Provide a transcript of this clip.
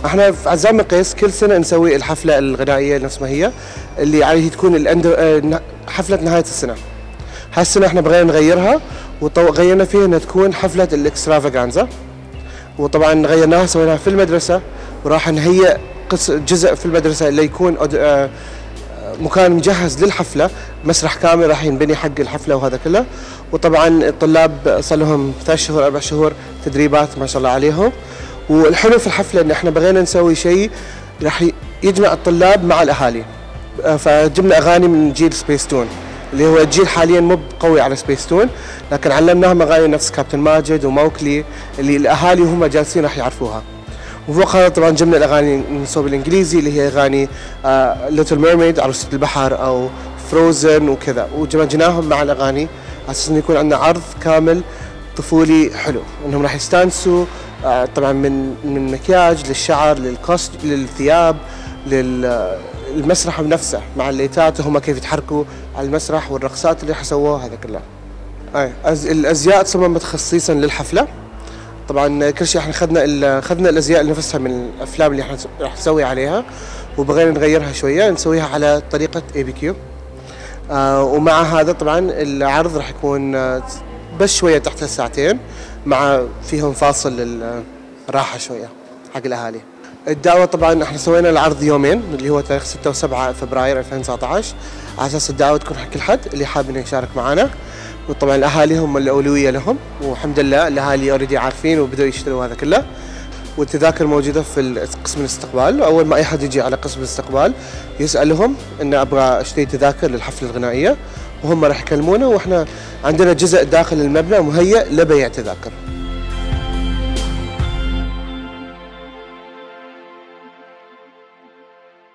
احنا في عزام قيس كل سنه نسوي الحفله الغنائيه نفس ما هي اللي عليه تكون حفله نهايه السنه. هالسنه احنا بغينا نغيرها وغيرنا فيها انها تكون حفله الاكسترافاغانزا، وطبعا غيرناها سويناها في المدرسه، وراح نهيئ جزء في المدرسه اللي يكون مكان مجهز للحفله، مسرح كامل راح ينبني حق الحفله وهذا كله. وطبعا الطلاب صار لهم 3 شهور 4 شهور تدريبات ما شاء الله عليهم. والحلو في الحفله ان احنا بغينا نسوي شيء راح يجمع الطلاب مع الاهالي، فجبنا اغاني من جيل سبيس تون اللي هو الجيل حاليا مو قوي على سبيس تون، لكن علمناهم اغاني نفس كابتن ماجد وموكلي اللي الاهالي وهم جالسين راح يعرفوها. وفوق هذا طبعا جبنا الاغاني من الصوب الانجليزي اللي هي اغاني ليتل ميرميد عروسة البحر او فروزن وكذا، وجمجناهم مع الاغاني على اساس انه يكون عندنا عرض كامل طفولي حلو، انهم راح يستانسوا طبعا من مكياج للشعر للثياب للمسرح بنفسه مع الليتات هم كيف يتحركوا على المسرح والرقصات اللي راح يسووها هذا كله. الازياء تصممت خصيصا للحفله. طبعا كل شيء احنا خذنا الازياء نفسها من الافلام اللي احنا راح نسوي عليها، وبغينا نغيرها شويه نسويها على طريقه ABQ. ومع هذا طبعا العرض راح يكون بس شويه تحت الساعتين، مع فيهم فاصل للراحه شويه حق الاهالي. الدعوه طبعا احنا سوينا العرض يومين اللي هو تاريخ 6 و7 فبراير 2019 على اساس الدعوه تكون حق كل حد اللي حاب انه يشارك معنا. وطبعا الاهالي هم الاولويه لهم، والحمد لله الاهالي اوريدي عارفين وبدأوا يشتروا هذا كله. والتذاكر موجوده في قسم الاستقبال، اول ما اي حد يجي على قسم الاستقبال يسالهم ان ابغى اشتري تذاكر للحفله الغنائيه، وهم راح يكلمونا، واحنا عندنا جزء داخل المبنى مهيئ لبيع تذاكر.